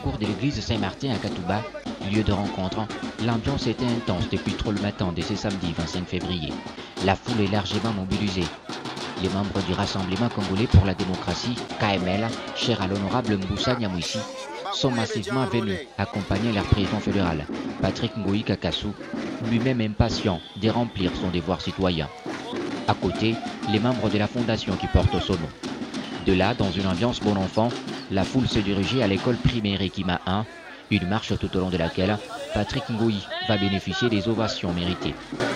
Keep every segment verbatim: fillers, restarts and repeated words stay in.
cour de l'église Saint-Martin à Katouba, lieu de rencontre, l'ambiance était intense depuis trop le matin de ce samedi vingt-cinq février. La foule est largement mobilisée. Les membres du Rassemblement congolais pour la démocratie, K M L, cher à l'honorable Mboussa Nyamwisi, sont massivement venus accompagner leur président fédéral, Patrick Ngoï Kakassou, lui-même impatient de remplir son devoir citoyen. À côté, les membres de la fondation qui portent son nom. De là, dans une ambiance bon enfant, la foule se dirigeait à l'école primaire Ekima un, une marche tout au long de laquelle Patrick Ngoï va bénéficier des ovations méritées.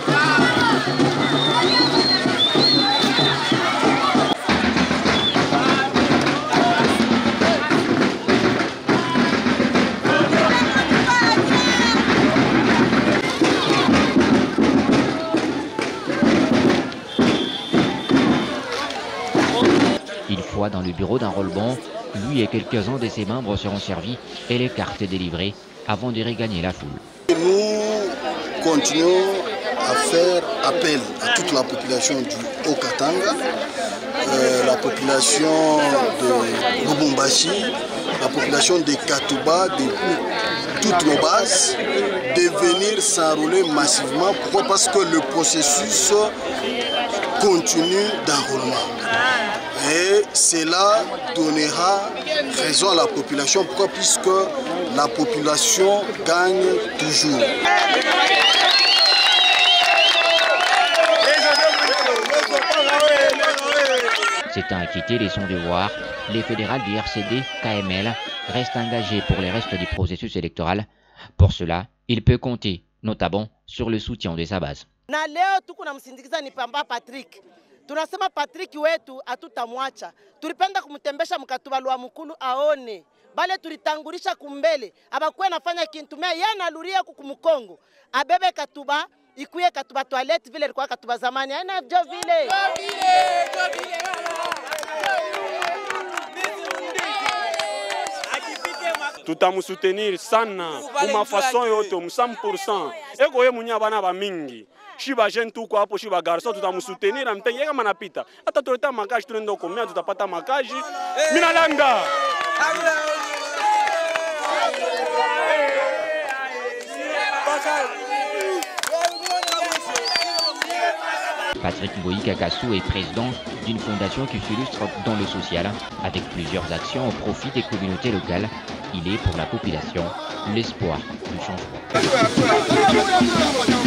Une fois dans le bureau d'enrôlement, lui et quelques-uns de ses membres seront servis et les cartes délivrées avant de regagner la foule. Nous continuons à faire appel à toute la population du Haut-Katanga, euh, la population de Lubumbashi, la population de Katouba, de toutes nos bases, de venir s'enrôler massivement. Pourquoi? Parce que le processus continue d'enrôlement. Et cela donnera raison à la population. Pourquoi? Puisque la population gagne toujours. S'étant acquitté de son devoir, les fédérales du R C D K M L restent engagés pour le reste du processus électoral. Pour cela, il peut compter, notamment, sur le soutien de sa base. Tunasema Patrick wetu hatutamwacha. Tulipenda kumtembesha mkatuba lwa mkulu aone. Bale tulitangulisha kumbele. Abakuwe nafanya kintu mea yana luria kukumukongo. Abebe katuba, ikuye katuba toilette vile likuwa katuba zamani. Aina jo vile. Tutamusoutenir sana kuma façon yote mu cent pour cent. Eko ye munya bana ba mingi. Shiba jeune tuko hapo shiba garçon tutamusoutenir amtenge kama napita. Hata tuleta makaji tunaenda komea tutapata makaji. Mina langa. Patrick Ngoï Kakassou est président d'une fondation qui s'illustre dans le social avec plusieurs actions au profit des communautés locales. Il est pour la population l'espoir du changement.